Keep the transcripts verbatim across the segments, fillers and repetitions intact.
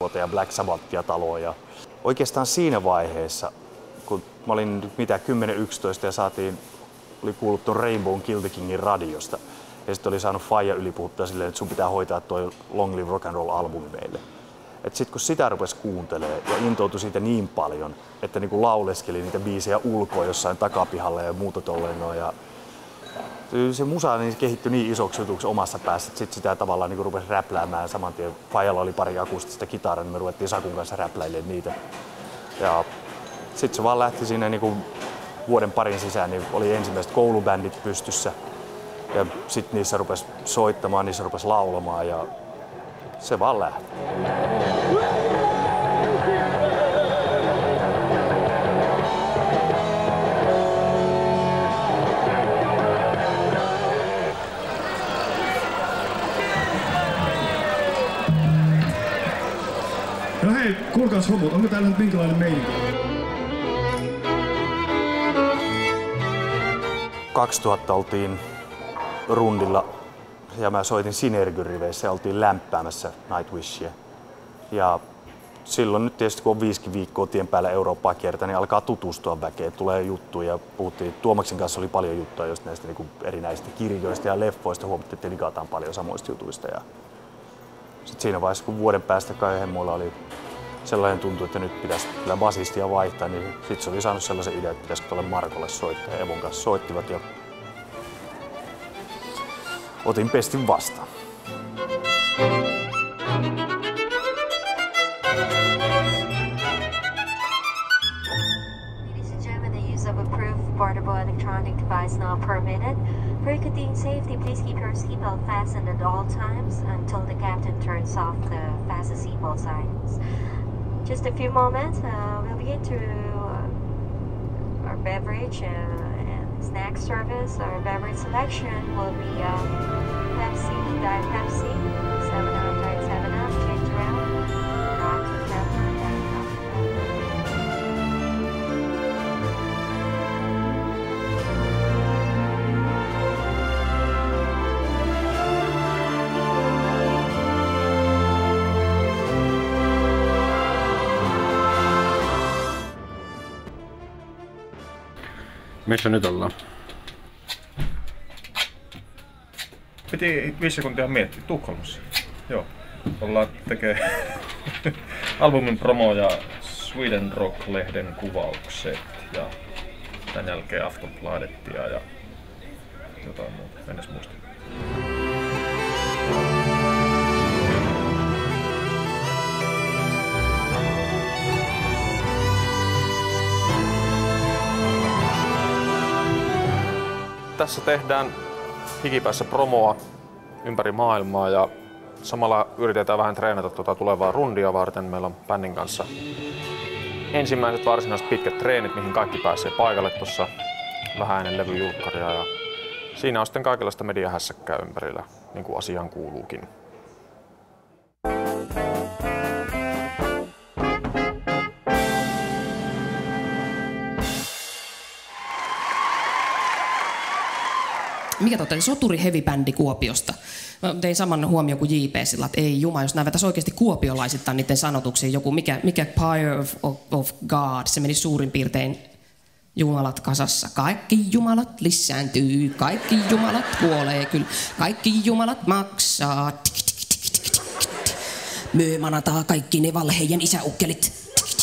ja Black Sabbathia taloon. Ja oikeastaan siinä vaiheessa, kun mä olin mitä kymmenen yksitoista ja saatiin, oli kuullut tuon Rainbow Kill the Kingin radiosta. Ja sitten oli saanut faija ylipuhuttaa silleen, että sun pitää hoitaa toi Long Live Rock and Roll -albumi meille. Et sit kun sitä rupesi kuuntelemaan ja intoutui siitä niin paljon, että niinku lauleskeli niitä biisejä ulkoa jossain takapihalla ja muuta tolleen noin. Ja se musa niin se kehittyi niin isoksi jutuksi omassa päässä, että sit sitä tavallaan niinku rupesi räpläämään saman tien. Faijalla oli pari akustista kitaraa, niin me ruvettiin Sakun kanssa räpläilemään niitä. Ja sit se vaan lähti siinä niinku vuoden parin sisään, niin oli ensimmäiset koulubändit pystyssä. Ja sit niissä rupesi soittamaan, niissä rupesi laulamaan ja se vaan lähti. No hei, kuulkaas homot, onko täällä nyt minkälainen meininki? kaksituhatta oltiin rundilla ja mä soitin Sinergyn riveissä ja oltiin lämpäämässä Nightwishia. Ja silloin nyt tietysti kun on viisikin viikkoa tien päällä Eurooppaa kiertä, niin alkaa tutustua väkeen, tulee juttuja. Puhuttiin, Tuomaksen kanssa oli paljon juttuja just näistä niin kuin erinäisistä kirjoista ja leffoista, huomattiin, että digataan paljon samoista jutuista. Ja sitten siinä vaiheessa, kun vuoden päästä kai hemmoilla oli sellainen tuntu, että nyt pitäisi kyllä basistia vaihtaa, niin sitten se oli saanut sellaisen idean, että pitäisikö tuolle Markolle soittaa. Ja Evon kanssa soittivat ja otin pestin vastaan. Ladies and gentlemen, the use of approved portable electronic device not permitted. For continued safety, please keep your seatbelt fastened at all times until the captain turns off the fasten seatbelt signs. Just a few moments, uh, we'll begin to uh, our beverage uh, and snack service. Our beverage selection will be um, Pepsi, Diet Pepsi, seven up, Diet seven up, change around, Doctor Pepper, Diet Doctor Missä nyt ollaan? Piti viisi sekuntia miettiä. Tukholmassa. Joo. Ollaan tekee albumin promo ja Sweden Rock-lehden kuvaukset ja tämän jälkeen Aftonbladettia ja jotain muuta. En edes muista. Tässä tehdään hikipäässä promoa ympäri maailmaa ja samalla yritetään vähän treenata tuota tulevaa rundia varten. Meillä on bändin kanssa ensimmäiset varsinaiset pitkät treenit, mihin kaikki pääsee paikalle tuossa vähän ennen levyjulkkaria. Ja siinä on sitten kaikenlaista mediahässäkkää ympärillä, niin kuin asiaan kuuluukin. Mikä totta, soturi heavy-bändi Kuopiosta. Mä tein saman huomioon kuin J P sillä, että ei juma, jos nämä vetäisi oikeasti kuopiolaisittain niiden sanotuksiin. Joku, mikä, mikä Power of, of, of God, se meni suurin piirtein jumalat kasassa. Kaikki jumalat lisääntyy, kaikki jumalat kuolee kyllä, kaikki jumalat maksaa. Myö manataa kaikki ne valheiden isäukkelit.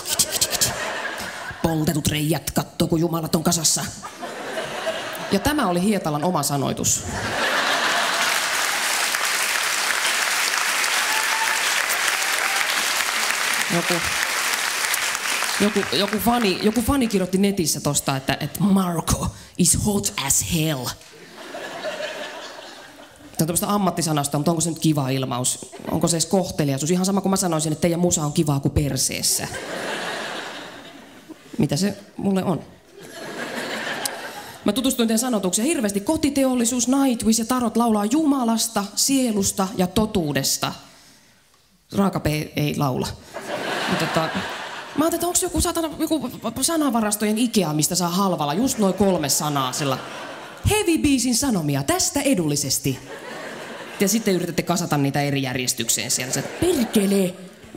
Poltetut reijät kattoo, kun jumalat on kasassa. Ja tämä oli Hietalan oma sanoitus. Joku, joku, joku, fani, joku fani kirjoitti netissä tosta, että, että Marco is hot as hell. Tämä on tämmöistä ammattisanasta, mutta onko se nyt kiva ilmaus? Onko se edes kohteliaisuus? Ihan sama kuin mä sanoisin, että teidän musa on kivaa kuin perseessä. Mitä se mulle on? Mä tutustuin teidän sanotukseen hirveästi. Kotiteollisuus, Nightwish ja Tarot laulaa Jumalasta, sielusta ja totuudesta. Raaka-P ei laula. Mutta tota, mä ajattelin, että onko joku, satana, joku sanavarastojen Ikea, mistä saa halvalla just noin kolme sanaa sillä heavy-biisin sanomia tästä edullisesti. Ja sitten yritätte kasata niitä eri järjestykseen siellä. Sä, perkele,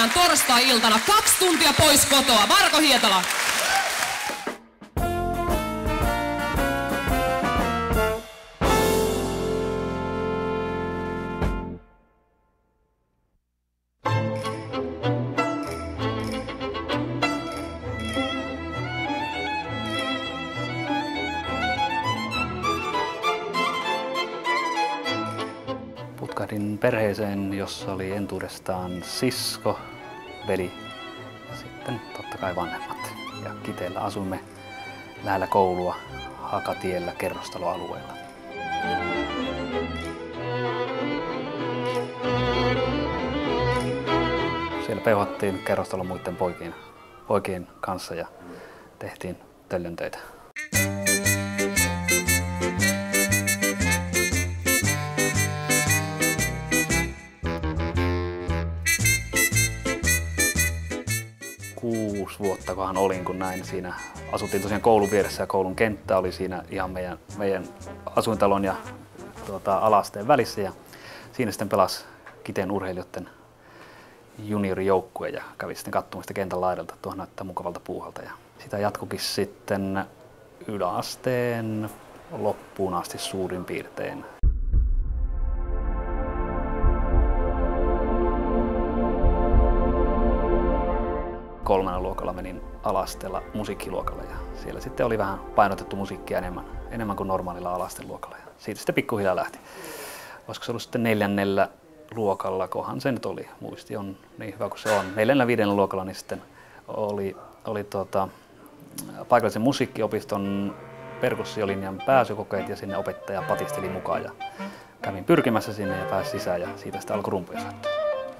tänään torstai-iltana kaksi tuntia pois kotoa. Marko Hietala. Putkahdin perheeseen, jossa oli entuudestaan sisko, veli ja sitten totta kai vanhemmat. Ja Kiteellä asuimme lähellä koulua Hakatiellä kerrostaloalueella. Siellä peuhattiin kerrostalon muiden poikien, poikien kanssa ja tehtiin töllön töitä. Kuusi vuottakohan olin, kun näin siinä. Asuttiin tosiaan koulun vieressä ja koulun kenttä oli siinä ihan meidän, meidän asuintalon ja tuota, alasteen välissä. Ja siinä sitten pelasi Kiteen urheilijoiden juniorijoukkue ja kävi sitten katsomasta kentän laidalta. Tuohon näyttää mukavalta puuhalta. Ja sitä jatkukin sitten yläasteen loppuun asti suurin piirtein. Kolmannella luokalla menin ala-asteella musiikkiluokalle ja siellä sitten oli vähän painotettu musiikkia enemmän, enemmän kuin normaalilla ala-asteluokalla. Ja siitä sitten pikkuhiljaa lähti. Olisiko se ollut sitten neljännellä luokalla, kohan se nyt oli, muisti on niin hyvä kuin se on. Neljännellä viidennellä luokalla niin sitten oli, oli tuota, paikallisen musiikkiopiston perkussiolinjan pääsykokeet ja sinne opettaja patisteli mukaan. Ja kävin pyrkimässä sinne ja pääsin sisään ja siitä sitten alkoi rumpuja soittaa.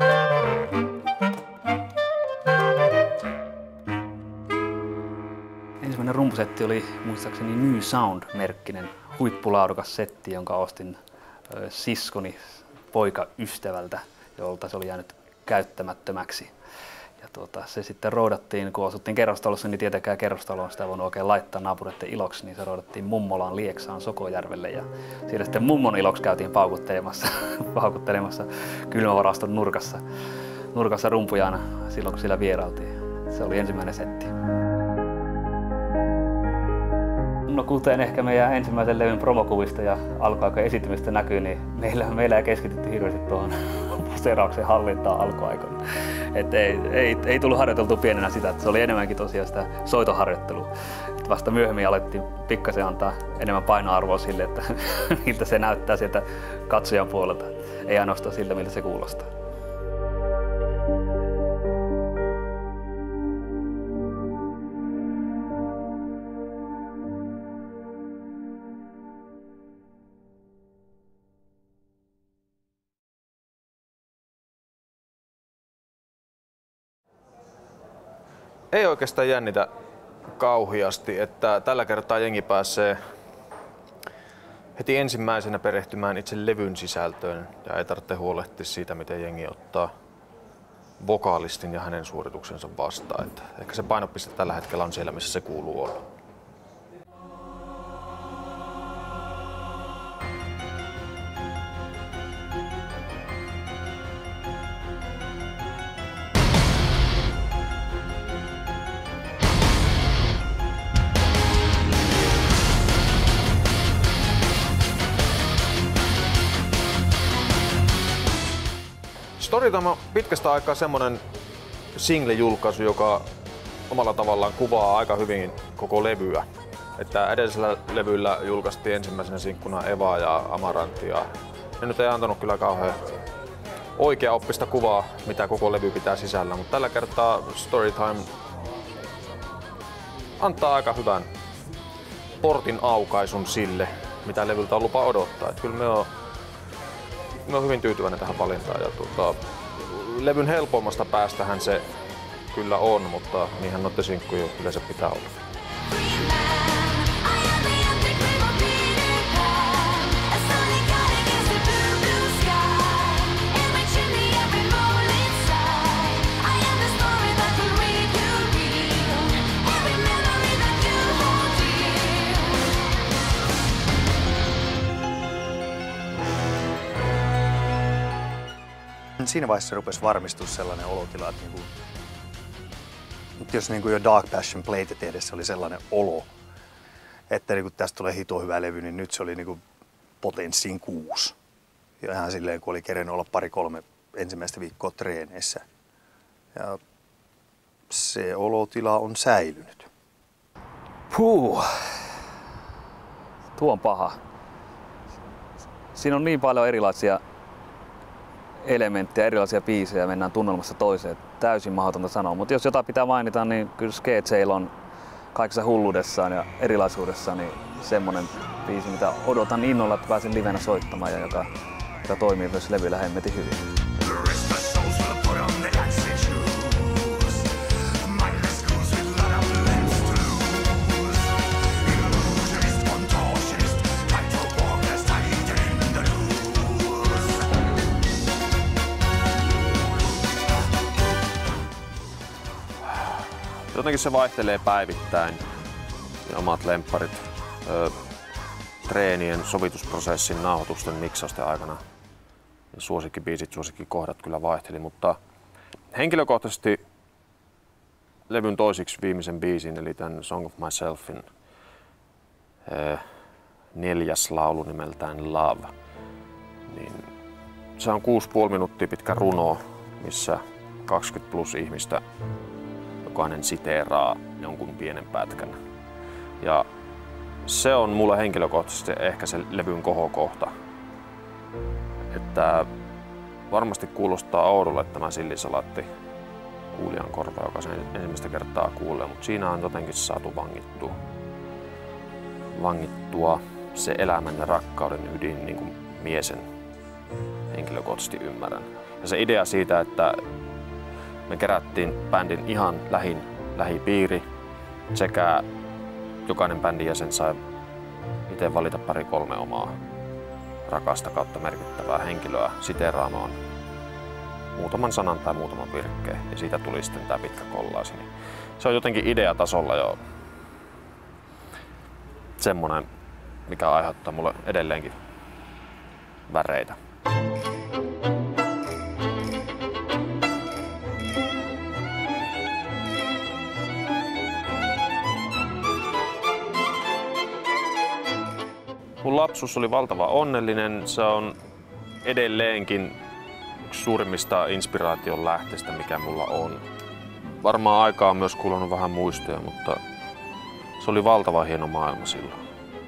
Ensimmäinen rumpusetti oli muistaakseni New Sound-merkkinen huippulaadukas setti, jonka ostin ö, siskoni poikaystävältä, jolta se oli jäänyt käyttämättömäksi. Ja tuota, se sitten roudattiin, kun asuttiin kerrostalossa, niin tietenkään kerrostaloon sitä ei voinut oikein laittaa naapureiden iloksi, niin se roudattiin mummolaan Lieksaan Sokojärvelle. Ja siellä sitten mummon iloksi käytiin paukuttelemassa, paukuttelemassa kylmävaraston nurkassa, nurkassa rumpuja aina silloin, kun siellä vierailtiin. Se oli ensimmäinen setti. No kuten ehkä meidän ensimmäisen levyn promokuvista ja alkuaikojen esitymistä näkyy, niin meillä, meillä ei keskitytty hirveästi tuohon poseerauksen hallintaan alkuaikoina. Et ei, ei, ei tullut harjoiteltua pienenä sitä, että se oli enemmänkin tosiaan sitä soitoharjoittelua. Et vasta myöhemmin alettiin pikkasen antaa enemmän painoarvoa sille, että miltä se näyttää sieltä katsojan puolelta. Ei ainoastaan siltä, miltä se kuulostaa. Ei oikeastaan jännitä kauhiasti, että tällä kertaa jengi pääsee heti ensimmäisenä perehtymään itse levyn sisältöön ja ei tarvitse huolehtia siitä, miten jengi ottaa vokaalistin ja hänen suorituksensa vastaan. Että ehkä se painopiste tällä hetkellä on siellä, missä se kuuluu olla. Storytime on pitkästä aikaa semmonen single-julkaisu, joka omalla tavallaan kuvaa aika hyvin koko levyä. Että edellisellä levyllä julkaistiin ensimmäisenä sinkkuna Eva ja Amarantti ja ne nyt ei antanut kyllä kauhean oikeaoppista kuvaa, mitä koko levy pitää sisällä, mutta tällä kertaa Storytime antaa aika hyvän portin aukaisun sille, mitä levyltä on lupa odottaa. Et kyllä me on, me on hyvin tyytyväinen tähän valintaan. Ja tuota, levyn helpommasta päästähän se kyllä on, mutta niinhän noiden sinkkuja yleensä pitää olla. Siinä vaiheessa rupesi varmistua sellainen olotila, että niinku, jos niinku jo Dark Passion Playtä tehdessä oli sellainen olo, että niinku tästä tulee hito hyvä levy, niin nyt se oli niinku potenssiin kuusi. Ja ihan silleen, kun oli kerennyt olla pari-kolme ensimmäistä viikkoa treeneissä. Ja se olotila on säilynyt. Puh. Tuo on paha. Siinä on niin paljon erilaisia elementtejä, erilaisia biisejä, mennään tunnelmasta toiseen. Täysin mahdotonta sanoa, mutta jos jotain pitää mainita, niin kyllä Skate Sale on kaikessa hulluudessaan ja erilaisuudessaan niin semmonen biisi, mitä odotan innolla, että pääsen livenä soittamaan ja joka, joka toimii myös levyllä hemmetin hyvin. Jotenkin se vaihtelee päivittäin ja omat lempparit öö, treenien, sovitusprosessin, nauhoitusten, miksausten aikana. Suosikkibiisit, suosikkikohdat kyllä vaihteli, mutta henkilökohtaisesti levyn toisiksi viimeisen biisin, eli tämän Song of Myselfin öö, neljäs laulu nimeltään Love, niin se on kuusi puoli minuuttia pitkä runo, missä kaksikymmentä plus ihmistä jokainen siteeraa jonkun pienen pätkän. Ja se on mulle henkilökohtaisesti ehkä se levyn kohokohta. Että varmasti kuulostaa oudolle tämä sillisalaatti kuulijan korva, joka sen ensimmäistä kertaa kuulee, mutta siinä on jotenkin saatu vangittua, vangittua se elämän ja rakkauden ydin, niin kuin miesen henkilökohtaisesti ymmärrän. Ja se idea siitä, että me kerättiin bändin ihan lähin, lähipiiri sekä jokainen bändin jäsen sai itse valita pari kolme omaa rakasta kautta merkittävää henkilöä siteeraamaan muutaman sanan tai muutaman virkkeen ja siitä tuli sitten tämä pitkä kollaasi. Se on jotenkin ideatasolla jo semmoinen, mikä aiheuttaa mulle edelleenkin väreitä. Mun lapsuus oli valtavan onnellinen. Se on edelleenkin yksi suurimmista inspiraation lähteistä, mikä mulla on. Varmaan aikaa on myös kuulunut vähän muistoja, mutta se oli valtavan hieno maailma silloin.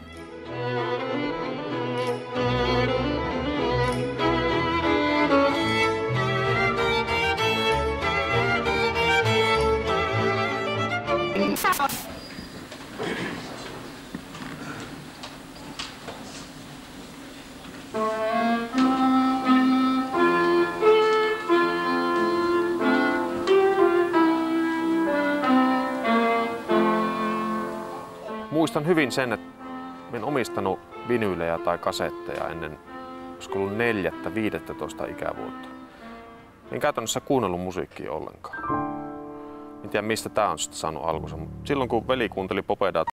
Muistan hyvin sen, että en omistanut vinyylejä tai kasetteja ennen olisiko ollut neljättä, viidettätoista ikävuotta. En käytännössä kuunnellut musiikkia ollenkaan. En tiedä mistä tää on sitten saanut alkunsa, mutta silloin kun veli kuunteli Popedaa